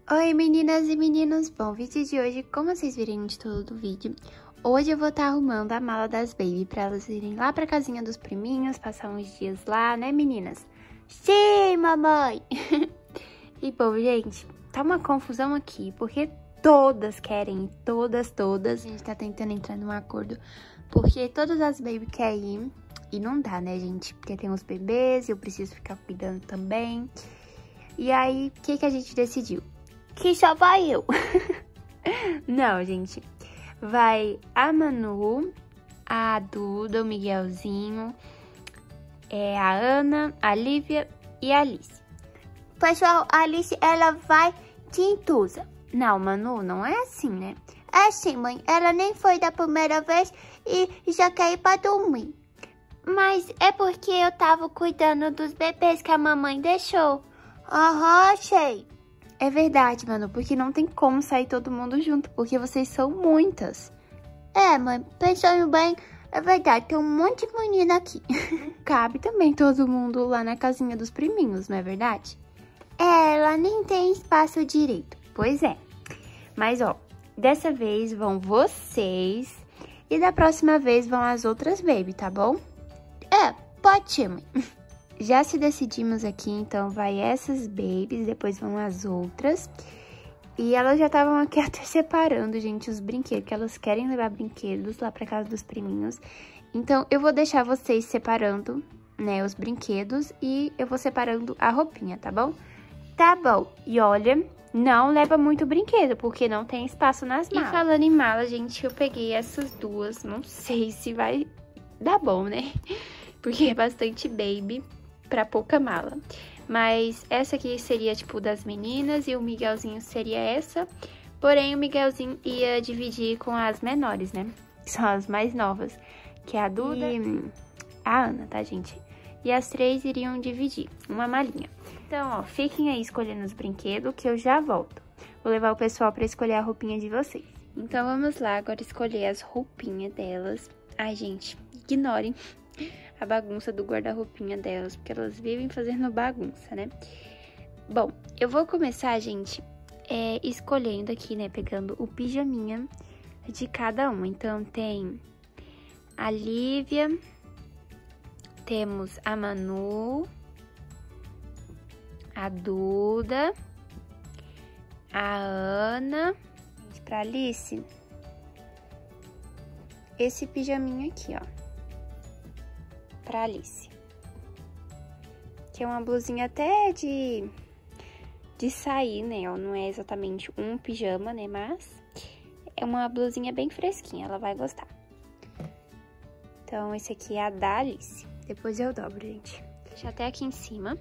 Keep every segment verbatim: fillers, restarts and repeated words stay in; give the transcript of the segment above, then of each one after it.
Oi meninas e meninos, bom, vídeo de hoje, como vocês viram no título do vídeo, hoje eu vou estar arrumando a mala das baby pra elas irem lá pra casinha dos priminhos, passar uns dias lá, né meninas? Sim, mamãe! E bom, gente, tá uma confusão aqui, porque todas querem, todas, todas, a gente tá tentando entrar num acordo, porque todas as baby querem ir, e não dá, né gente, porque tem os bebês e eu preciso ficar cuidando também. E aí, o que que a gente decidiu? Que só vai eu. Não, gente. Vai a Manu, a Duda, o Miguelzinho, é, a Ana, a Lívia e a Alice. Pessoal, a Alice, ela vai de Intusa. Não, Manu, não é assim, né? É sim, mãe. Ela nem foi da primeira vez e já quer ir pra dormir. Mas é porque eu tava cuidando dos bebês que a mamãe deixou. Aham, sei. É verdade, mano, porque não tem como sair todo mundo junto, porque vocês são muitas. É, mãe, pensando bem, é verdade, tem um monte de menina aqui. Cabe também todo mundo lá na casinha dos priminhos, não é verdade? É, ela nem tem espaço direito. Pois é. Mas, ó, dessa vez vão vocês e da próxima vez vão as outras baby, tá bom? É, pode ser, mãe. Já se decidimos aqui, então vai essas babies, depois vão as outras. E elas já estavam aqui até separando, gente, os brinquedos, que elas querem levar brinquedos lá pra casa dos priminhos. Então, eu vou deixar vocês separando, né, os brinquedos e eu vou separando a roupinha, tá bom? Tá bom. E olha, não leva muito brinquedo, porque não tem espaço nas malas. E falando em mala, gente, eu peguei essas duas, não sei se vai dar bom, né? Porque é bastante baby pra pouca mala. Mas essa aqui seria, tipo, das meninas e o Miguelzinho seria essa. Porém, o Miguelzinho ia dividir com as menores, né? Que são as mais novas, que é a Duda e a Ana, tá, gente? E as três iriam dividir uma malinha. Então, ó, fiquem aí escolhendo os brinquedos que eu já volto. Vou levar o pessoal pra escolher a roupinha de vocês. Então, vamos lá agora escolher as roupinhas delas. Ai, gente, ignorem a bagunça do guarda-roupinha delas, porque elas vivem fazendo bagunça, né? Bom, eu vou começar, gente, é, escolhendo aqui, né, pegando o pijaminha de cada um. Então, tem a Lívia, temos a Manu, a Duda, a Ana, pra Alice, esse pijaminha aqui, ó. Pra Alice, que é uma blusinha até de, de sair, né, ó, não é exatamente um pijama, né, mas é uma blusinha bem fresquinha, ela vai gostar. Então, esse aqui é a da Alice, depois eu dobro, gente. Deixa até aqui em cima.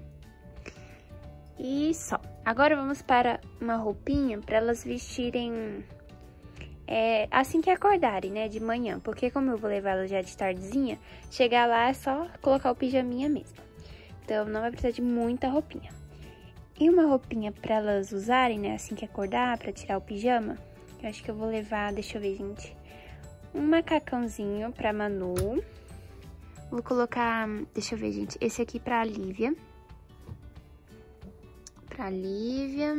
E só. Agora vamos para uma roupinha pra elas vestirem É, assim que acordarem, né, de manhã, porque como eu vou levar ela já de tardezinha, chegar lá é só colocar o pijaminha mesmo. Então, não vai precisar de muita roupinha. E uma roupinha pra elas usarem, né, assim que acordar, pra tirar o pijama, eu acho que eu vou levar, deixa eu ver, gente, um macacãozinho pra Manu. Vou colocar, deixa eu ver, gente, esse aqui pra Lívia. Pra Lívia.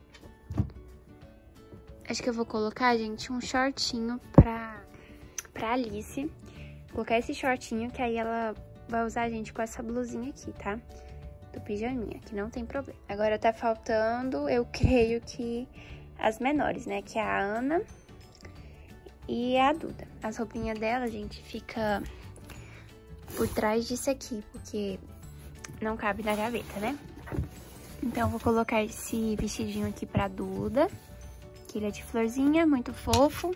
Acho que eu vou colocar, gente, um shortinho pra, pra Alice. Vou colocar esse shortinho, que aí ela vai usar, gente, com essa blusinha aqui, tá? Do pijaminha, que não tem problema. Agora tá faltando, eu creio que as menores, né? Que é a Ana e a Duda. As roupinhas dela, gente, fica por trás disso aqui, porque não cabe na gaveta, né? Então, vou colocar esse vestidinho aqui pra Duda. Ele é de florzinha, muito fofo.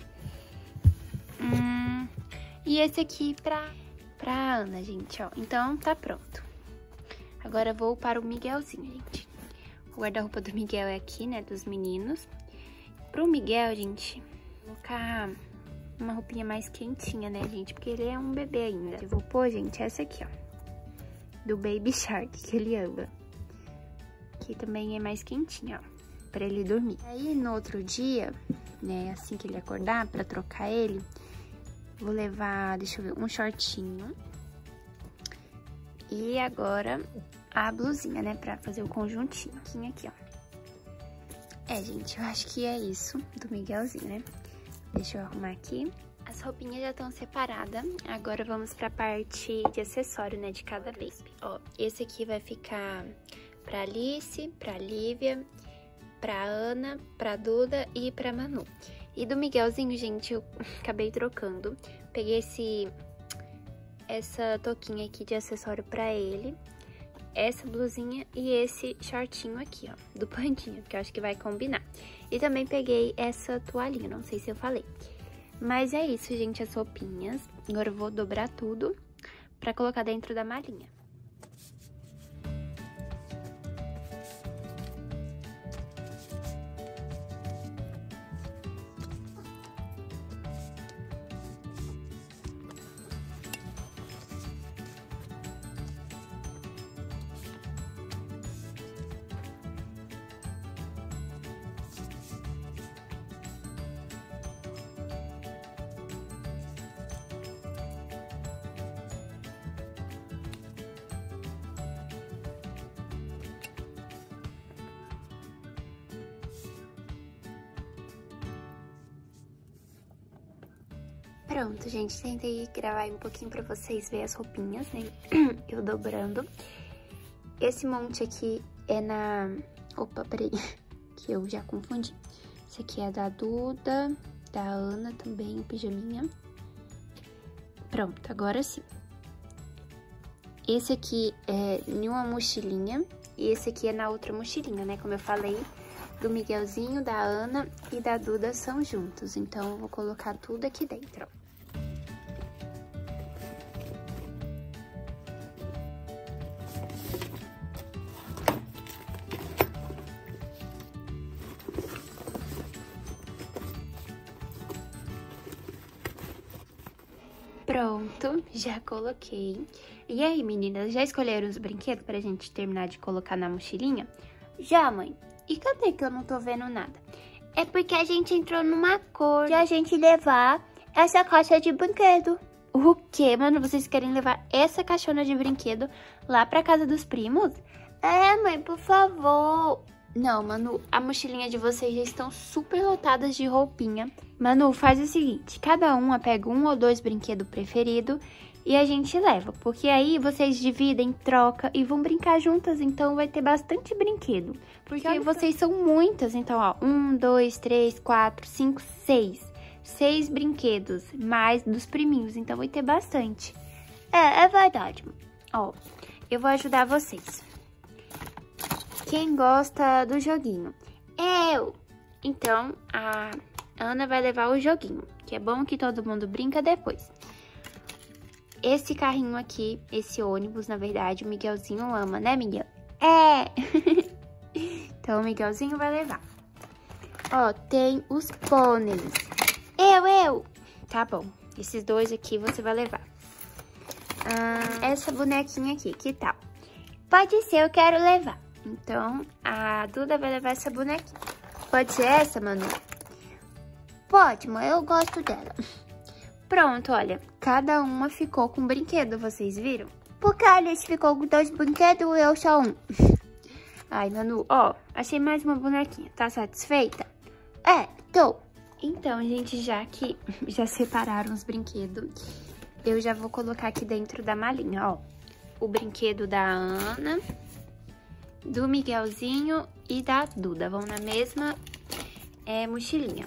Hum, e esse aqui pra, pra Ana, gente, ó. Então, tá pronto. Agora, vou para o Miguelzinho, gente. O guarda-roupa do Miguel é aqui, né, dos meninos. Pro Miguel, gente, vou colocar uma roupinha mais quentinha, né, gente? Porque ele é um bebê ainda. Eu vou pôr, gente, essa aqui, ó. Do Baby Shark, que ele ama. Que também é mais quentinha, ó. Pra ele dormir. Aí, no outro dia, né, assim que ele acordar, pra trocar ele, vou levar, deixa eu ver, um shortinho. E agora, a blusinha, né, pra fazer o conjuntinho. Aqui, ó. É, gente, eu acho que é isso do Miguelzinho, né? Deixa eu arrumar aqui. As roupinhas já estão separadas. Agora vamos pra parte de acessório, né, de cada baby. Ó, esse aqui vai ficar pra Alice, pra Lívia, pra Ana, pra Duda e pra Manu. E do Miguelzinho, gente, eu acabei trocando. Peguei esse, essa touquinha aqui de acessório pra ele. Essa blusinha e esse shortinho aqui, ó, do Pandinha, que eu acho que vai combinar. E também peguei essa toalhinha, não sei se eu falei. Mas é isso, gente, as roupinhas. Agora eu vou dobrar tudo pra colocar dentro da malinha. Pronto, gente, tentei gravar um pouquinho pra vocês verem as roupinhas, né? Eu dobrando. Esse monte aqui é na... Opa, peraí, que eu já confundi. Esse aqui é da Duda, da Ana também, o pijaminha. Pronto, agora sim. Esse aqui é em uma mochilinha e esse aqui é na outra mochilinha, né? Como eu falei, do Miguelzinho, da Ana e da Duda são juntos. Então, eu vou colocar tudo aqui dentro, ó. Pronto, já coloquei. E aí, meninas, já escolheram os brinquedos pra gente terminar de colocar na mochilinha? Já, mãe. E cadê que eu não tô vendo nada? É porque a gente entrou num acordo de a gente levar essa caixa de brinquedo. O quê, mano? Vocês querem levar essa caixona de brinquedo lá pra casa dos primos? É, mãe, por favor. Não, Manu, a mochilinha de vocês já estão super lotadas de roupinha. Manu, faz o seguinte, cada uma pega um ou dois brinquedos preferidos e a gente leva. Porque aí vocês dividem, troca e vão brincar juntas, então vai ter bastante brinquedo. Porque vocês são muitas, então, ó, um, dois, três, quatro, cinco, seis. Seis brinquedos, mais dos priminhos, então vai ter bastante. É, é verdade. Ó, eu vou ajudar vocês. Quem gosta do joguinho? Eu! Então, a Ana vai levar o joguinho, que é bom que todo mundo brinca depois. Esse carrinho aqui, esse ônibus, na verdade, o Miguelzinho ama, né, Miguel? É! Então, o Miguelzinho vai levar. Ó, tem os pôneis. Eu, eu! Tá bom, esses dois aqui você vai levar. Ah, essa bonequinha aqui, que tal? Pode ser, eu quero levar. Então, a Duda vai levar essa bonequinha. Pode ser essa, Manu? Pode, mãe, eu gosto dela. Pronto, olha, cada uma ficou com um brinquedo, vocês viram? Porque a Alice ficou com dois brinquedos e eu só um. Ai, Manu, ó, achei mais uma bonequinha. Tá satisfeita? É, tô. Então, gente, já que já separaram os brinquedos, eu já vou colocar aqui dentro da malinha, ó. O brinquedo da Ana, do Miguelzinho e da Duda. Vão na mesma é, mochilinha.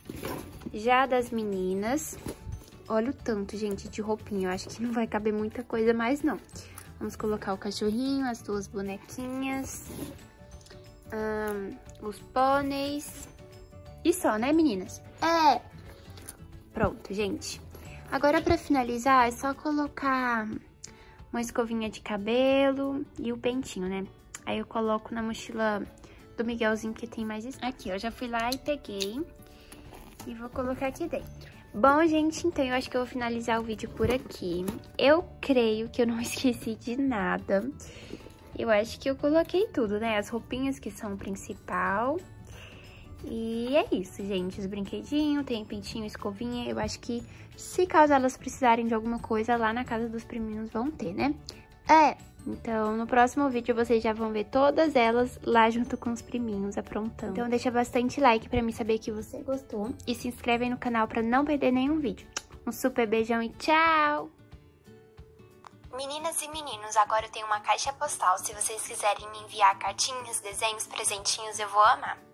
Já das meninas, olha o tanto, gente, de roupinha. Eu acho que não vai caber muita coisa mais, não. Vamos colocar o cachorrinho, as duas bonequinhas, hum, os pôneis. E só, né, meninas? É! Pronto, gente. Agora, pra finalizar, é só colocar uma escovinha de cabelo e o pentinho, né? Aí eu coloco na mochila do Miguelzinho, que tem mais... Aqui, eu já fui lá e peguei. E vou colocar aqui dentro. Bom, gente, então eu acho que eu vou finalizar o vídeo por aqui. Eu creio que eu não esqueci de nada. Eu acho que eu coloquei tudo, né? As roupinhas que são o principal. E é isso, gente. Os brinquedinhos, tem pentinho, escovinha. Eu acho que se caso elas precisarem de alguma coisa, lá na casa dos priminhos vão ter, né? É, então no próximo vídeo vocês já vão ver todas elas lá junto com os priminhos aprontando. Então deixa bastante like pra mim saber que você gostou. E se inscreve aí no canal pra não perder nenhum vídeo. Um super beijão e tchau! Meninas e meninos, agora eu tenho uma caixa postal. Se vocês quiserem me enviar cartinhas, desenhos, presentinhos, eu vou amar.